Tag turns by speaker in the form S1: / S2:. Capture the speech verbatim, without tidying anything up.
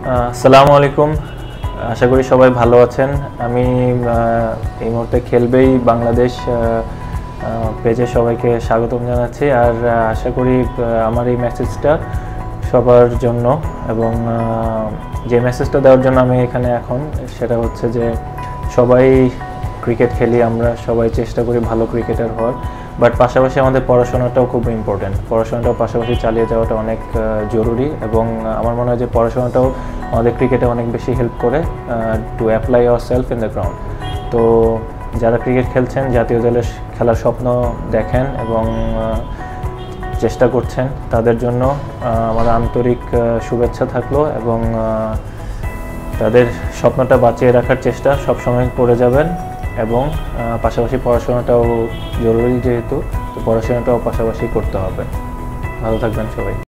S1: আসসালামু আলাইকুম, আশা করি সবাই ভালো আছেন। আমি এই মুহূর্তে খেলবেই বাংলাদেশ পেজে সবাইকে স্বাগতম জানাচ্ছি। আর আশা করি আমার এই মেসেজটা সবার জন্য, এবং যে মেসেজটা দেওয়ার জন্য আমি এখানে এখন, সেটা হচ্ছে যে সবাই ক্রিকেট খেলি, আমরা সবাই চেষ্টা করি ভালো ক্রিকেটার হওয়ার, বাট পাশাপাশি আমাদের পড়াশোনাটাও খুব ইম্পর্টেন্ট। পড়াশোনাটাও পাশাপাশি চালিয়ে যাওয়াটা অনেক জরুরি, এবং আমার মনে হয় যে পড়াশোনাটাও আমাদের ক্রিকেটে অনেক বেশি হেল্প করে to apply our self in the ground. তো যারা ক্রিকেট খেলছেন, জাতীয় দলে খেলার স্বপ্ন দেখেন এবং চেষ্টা করছেন, তাদের জন্য আমার আন্তরিক শুভেচ্ছা থাকলো, এবং তাদের স্বপ্নটা বাঁচিয়ে রাখার চেষ্টা সবসময় করে যাবেন। এবং পাশাপাশি পড়াশোনাটাও জরুরি, যেহেতু তো পড়াশোনাটাও পাশাপাশি করতে হবে। ভালো থাকবেন সবাই।